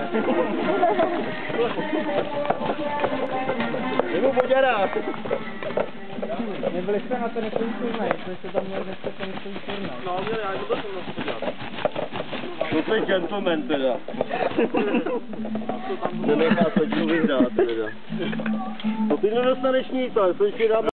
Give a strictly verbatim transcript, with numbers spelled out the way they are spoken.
Nebo poděrá. Nebyli jsme na to nekonečný turnaj, jsme se tam měli dneska konečný turnaj. No, měli, já to jsem na to dělat. To jsi gentleman teda. Nenechá se ti vyhrát teda. To ty nedostaneš nic, ale to ještě dám.